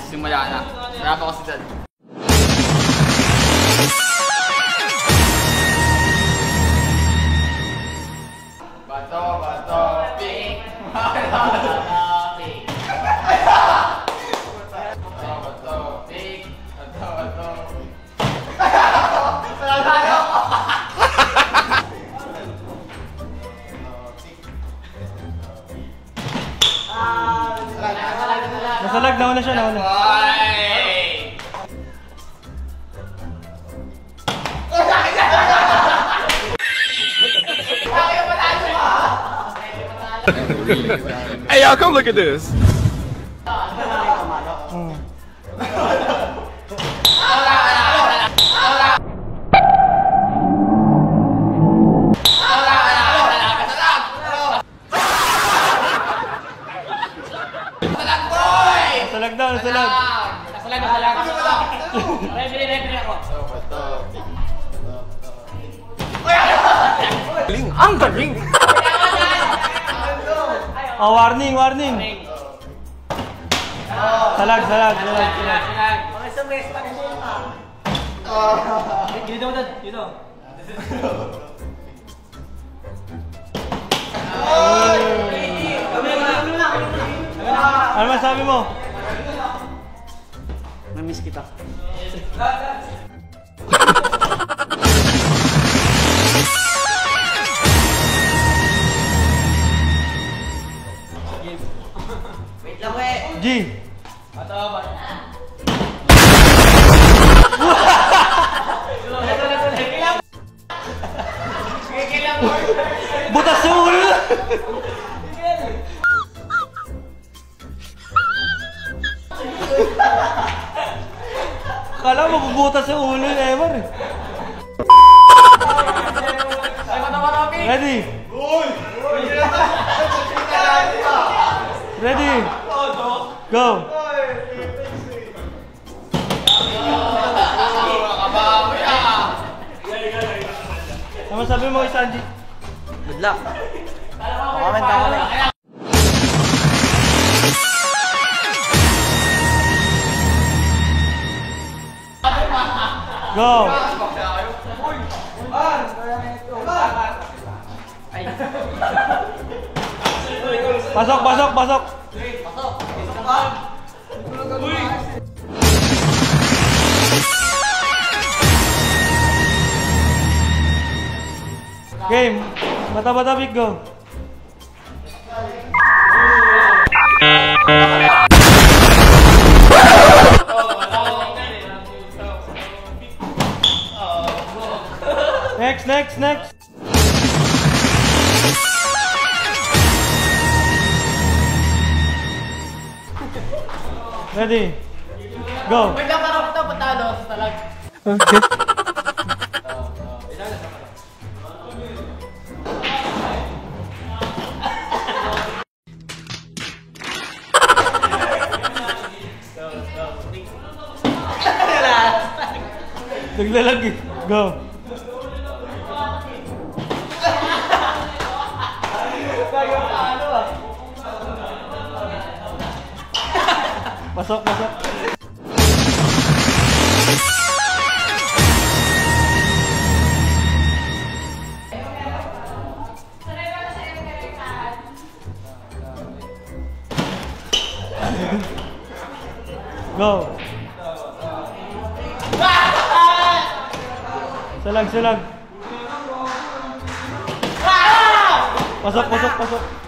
Simula na. Wala pa kasi dad. Bato, pink. Bato, pink. Bato, pink. Bato. Nasalag, nauna siya, nauna. Hey y'all, come look at this. Nasalag daw, nasalag. Nasalag. Referee ako. Ang galing! Oh, warning. Salag. Dito. Ano masabi mo? Namiss kita. Wait lang, we. G. Bato. Butas sa ulo! Kala mo bubutas sa ulo ni Eman eh. Ready? Ready? Go! Ano sabi mo kay Sanji? Good luck. Comment. Go! Pasok! Game! Mata-mata, big go! Next! Ready? Go! Wait lang, parang ito patalo sa talag. Okay. Naglalag eh. Go! Pasok! Go! Salag! Pasok!